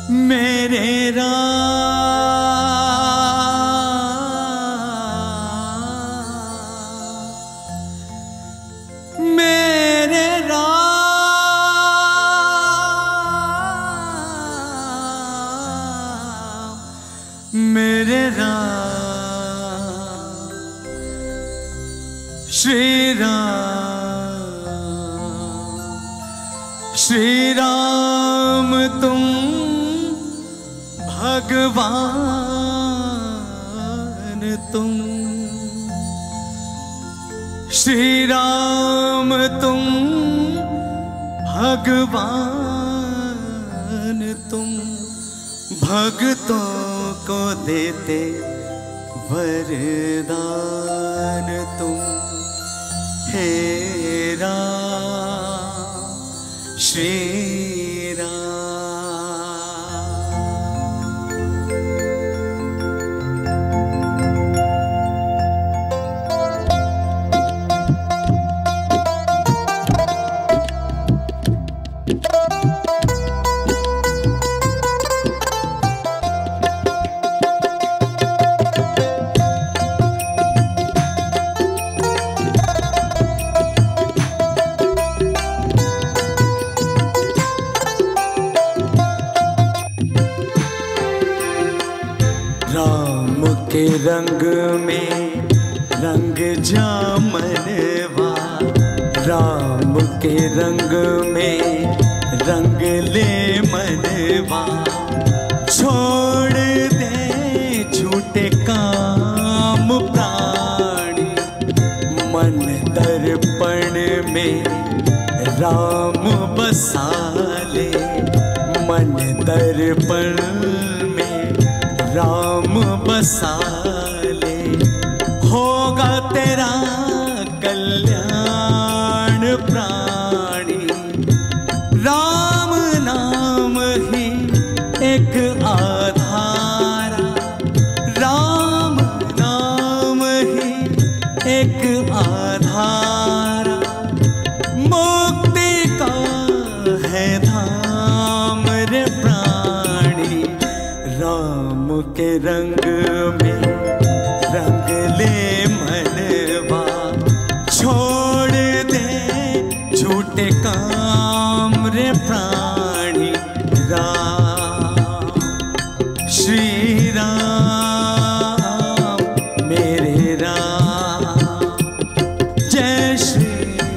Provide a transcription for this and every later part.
मेरे राम मेरे राम मेरे राम श्री राम तुम भगवान तुम श्री राम तुम भगवान तुम भक्तों को देते वरदान तुम हे राम श्री राम के रंग में रंग जामनवा राम के रंग में रंग ले मनवा छोड़ दे झूठे काम प्राणी मन दर्पण में राम बसा ले मन दर्पण राम बसा ले होगा तेरा कल्याण प्राणी राम नाम ही एक आधारा राम नाम ही एक आधारा मुक्ति का है धाम रे प्राणी राम के रंग में रंग ले मनवा छोड़ दे झूठे काम रे प्राणी राम श्री राम मेरे राम जय श्री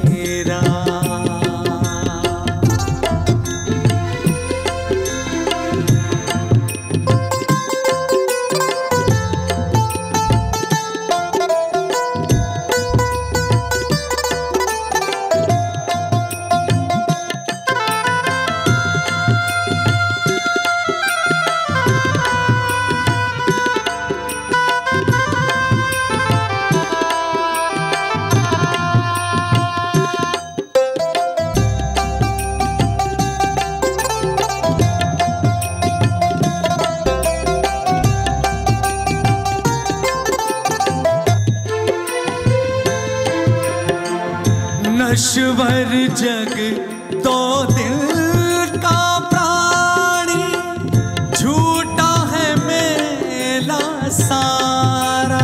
नश्वर जग तो दिल का प्राणी झूठा है मेला सारा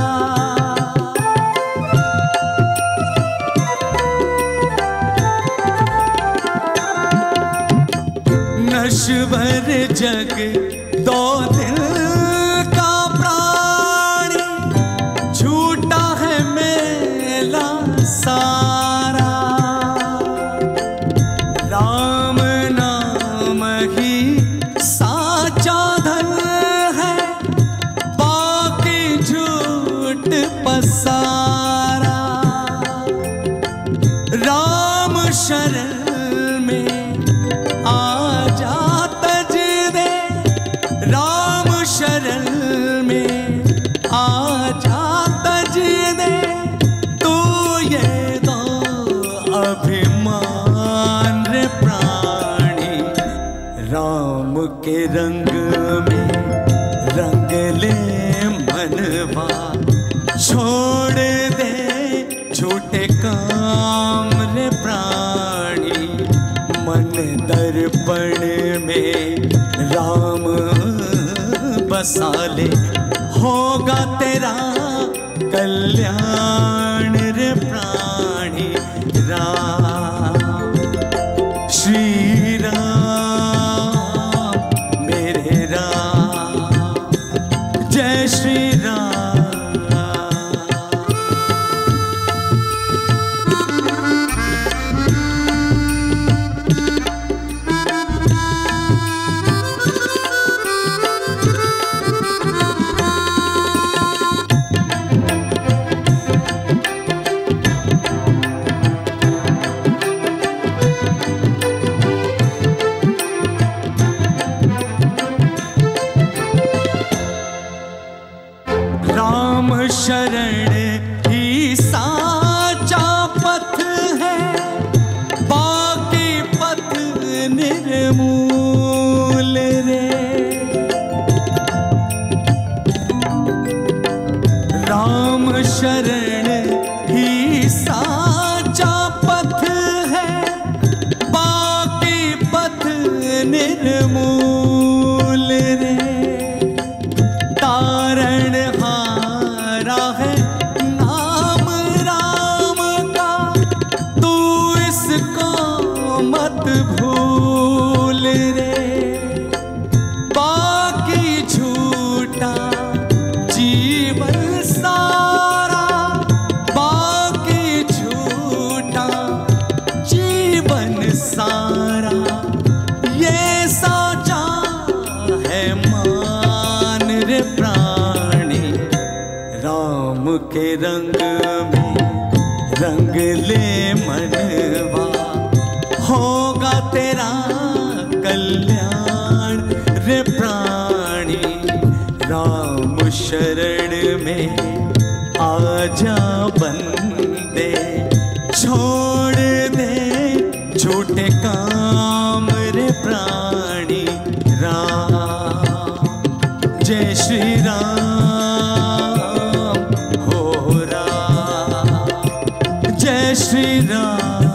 नश्वर जग तो दिल का प्राणी झूठा है मेला सारा राम नाम ही साचा धन है बाकी झूठ पसारा राम शरण में आ जा तज दे राम शरण में आ जा तज दे तू ये दो अभिमान रे प्राणी राम के रंग में रंग ले मनवा छोड़ दे झूठे काम रे प्राणी मन दर्पण में राम बसा ले, होगा तेरा कल्याण रे प्राणी राम। श्री राम मेरे राम, जय श्री राम। राम शरण ही साचा पथ है, बाकी पथ निर्मूल रे। राम शरण ही साचा पथ है, बाकी पथ निर्मूल रे। तारण है नाम राम का, तू इसको मत भूल रे। बाकी झूठा जीवन सारा, बाकी झूठा जीवन सारा, ये साचा है मान रे प्राणी। राम के रंग में रंग ले मनवा, होगा तेरा कल्याण रे प्राणी। राम शरण में आजा बंदे, छोड़ दे झूठे काम रे प्राणी राम। जय श्री राम श्री राम।